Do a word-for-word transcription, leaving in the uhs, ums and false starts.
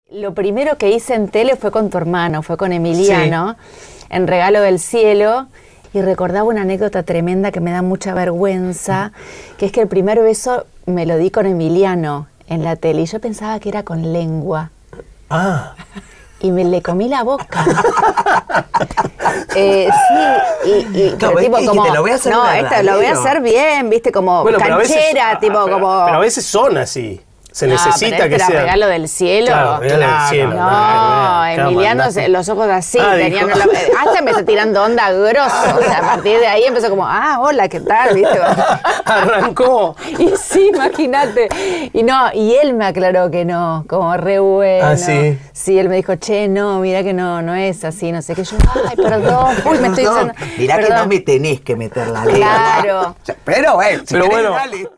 Lo primero que hice en tele fue con tu hermano, fue con Emiliano, sí. en Regalo del Cielo, y recordaba una anécdota tremenda que me da mucha vergüenza, que es que el primer beso me lo di con Emiliano en la tele, y yo pensaba que era con lengua. Ah. Y me le comí la boca. eh, sí, y, y no, pero tipo que, como, que te lo voy a hacer no, esto lo voy a hacer bien, viste, como bueno, canchera, veces, tipo ah, pero, como. Pero a veces son así. Se no, necesita pero que este sea. Era Regalo del Cielo. Claro, Regalo claro. del Cielo. No, no, Emiliano, no, los ojos así. Ah, tenían la, hasta me está tirando onda grosso. O sea, a partir de ahí empezó como, ah, hola, ¿qué tal? ¿Viste? Arrancó. Y sí, imagínate. Y no, y él me aclaró que no, como re bueno. Ah, sí. Sí, él me dijo, che, no, mira que no, no es así, no sé qué. Yo, ay, perdón, uy, me estoy diciendo. Mirá perdón. que no me tenés que meter la lengua. Claro. Pero bueno, si pero querés, bueno. dale.